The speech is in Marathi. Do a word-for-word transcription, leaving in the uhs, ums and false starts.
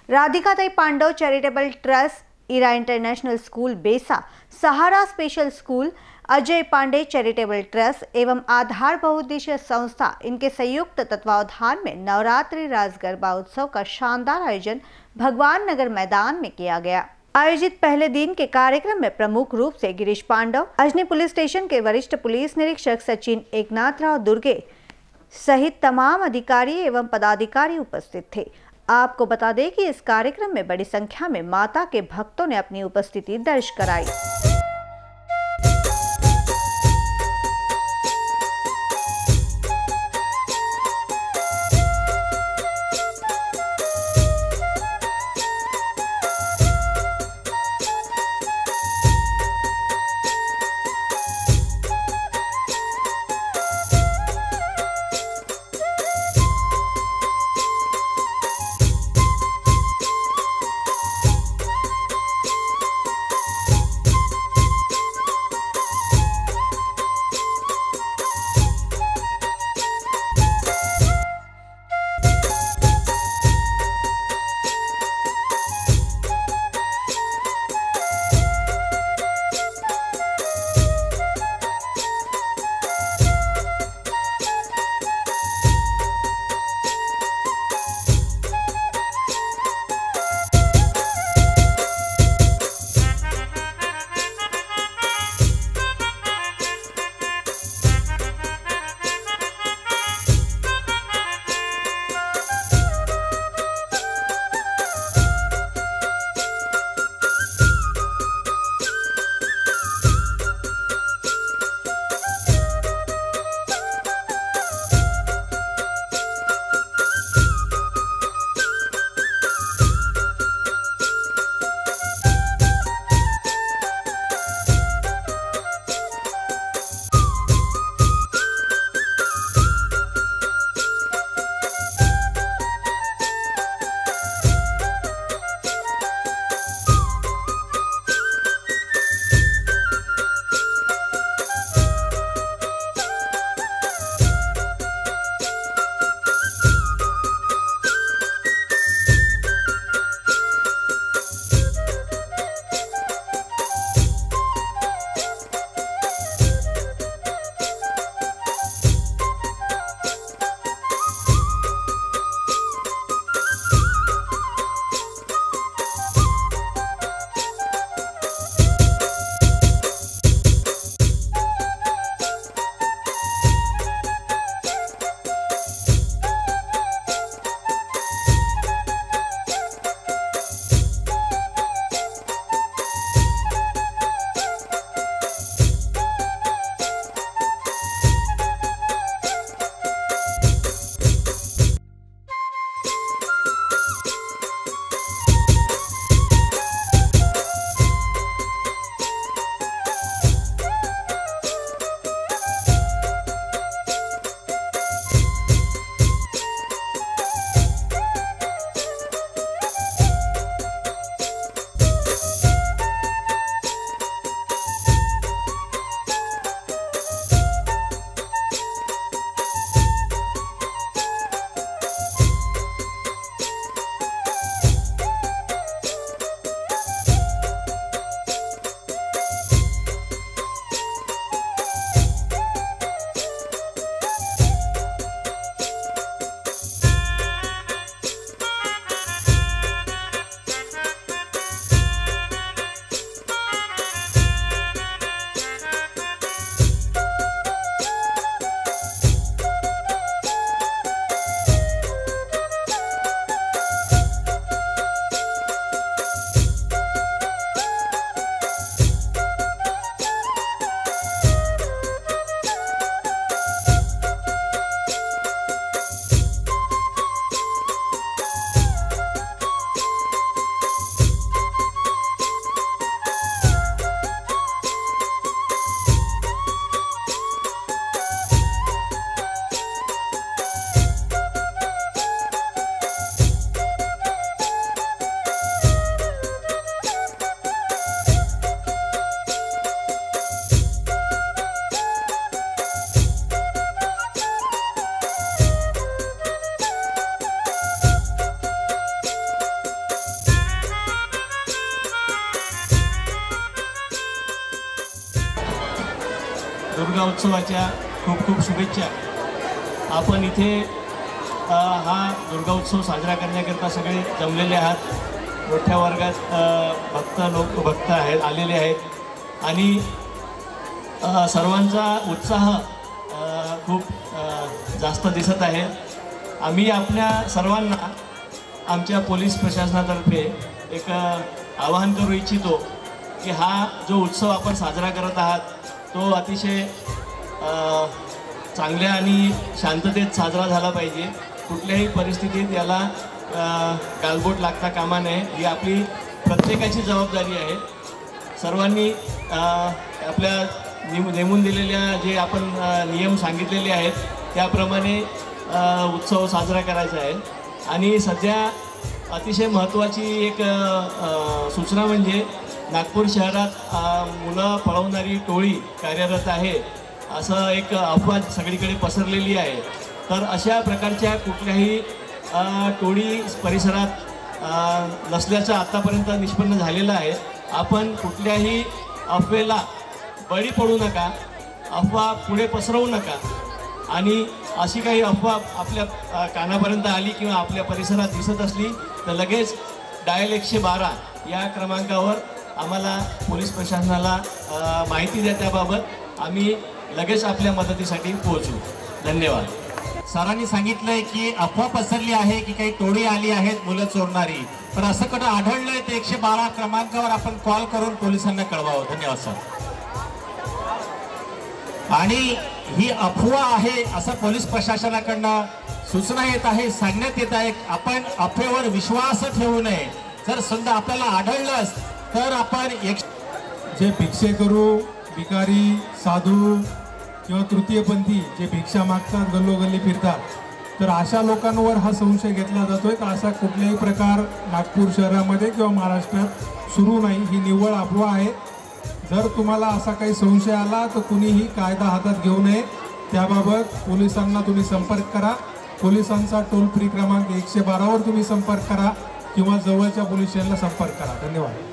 राधिकाताई Pandav charitable trust, Ira international school Besa, Sahara special school, Ajay Pande charitable trust एवं आधार बहुउद्देशीय संस्था इनके संयुक्त तत्वावधान में नवरात्रि रास गरबा उत्सव का शानदार आयोजन भगवान नगर मैदान में किया गया। आयोजित पहले दिन के कार्यक्रम में प्रमुख रूप से गिरीश पांडव, अजनी पुलिस स्टेशन के वरिष्ठ पुलिस निरीक्षक सचिन एकनाथराव दुर्गे सहित तमाम अधिकारी एवं पदाधिकारी उपस्थित थे। आपको बता दें कि इस कार्यक्रम में बड़ी संख्या में माता के भक्तों ने अपनी उपस्थिति दर्ज कराई। दुर्गा उत्सवाच्या खूप खूप शुभेच्छा। आपण इथे हा दुर्गा उत्सव साजरा करण्याकरता सगळे जमलेले आहात। मोठ्या वर्गात भक्त लोक भक्त आहेत आलेले आहेत आणि सर्वांचा उत्साह खूप जास्त दिसत आहे। आम्ही आपल्या सर्वांना आमच्या पोलीस प्रशासनातर्फे एक आवाहन करू इच्छितो की हा जो उत्सव आपण साजरा करत आहात तो अतिशय चांगल्या आणि शांततेत साजरा झाला पाहिजे। कुठल्याही परिस्थितीत याला गालबोट लागता कामा नये, ही आपली प्रत्येकाची जबाबदारी आहे। सर्वांनी आपल्या नेमून दिलेल्या जे आपण नियम सांगितलेले आहेत त्याप्रमाणे उत्सव साजरा करायचा आहे। आणि सध्या अतिशय महत्त्वाची एक सूचना म्हणजे नागपूर शहरात मुलं पळवणारी टोळी कार्यरत आहे असं एक अफवा सगळीकडे पसरलेली आहे। तर अशा प्रकारच्या कुठल्याही टोळी परिसरात नसल्याचं आतापर्यंत निष्पन्न झालेलं आहे। आपण कुठल्याही अफवेला बळी पडू नका, अफवा पुढे पसरवू नका आणि अशी काही अफवा आपल्या कानापर्यंत आली किंवा आपल्या परिसरात दिसत असली तर लगेच डायल एकशे बारा या क्रमांकावर आम्हाला पोलीस प्रशासनाला माहिती द्या। त्याबाबत आम्ही लगेच आपल्या मदतीसाठी पोहोचू। धन्यवाद। सरांनी सांगितलंय की अफवा पसरली आहे की काही टोळी आली आहेत मुलं चोरणारी, पण असं कुठं आढळलंय ते एकशे बारा क्रमांकावर आपण कॉल करून पोलिसांना कळवावं। धन्यवाद सर। आणि ही अफवा आहे असं पोलीस प्रशासनाकडनं सूचना येत आहे, सांगण्यात येत आहे। आपण अफवेवर विश्वास ठेवू नये। जर समजा आपल्याला आढळलंच तर आपण एक जे भिक्षेकरू भिकारी साधू किंवा तृतीयपंथी जे भिक्षा मागतात गल्लोगल्ली फिरतात तर अशा लोकांवर हा संशय घेतला जातोय। तर असा कुठलाही प्रकार नागपूर शहरामध्ये किंवा महाराष्ट्रात सुरू नाही, ही निव्वळ अफवा आहे। जर तुम्हाला असा काही संशय आला तर कुणीही कायदा हातात घेऊ नये। त्याबाबत पोलिसांना तुम्ही संपर्क करा। पोलिसांचा टोल फ्री क्रमांक एकशे बारावर तुम्ही संपर्क करा किंवा जवळच्या पोलीस स्टेशनला संपर्क करा। धन्यवाद।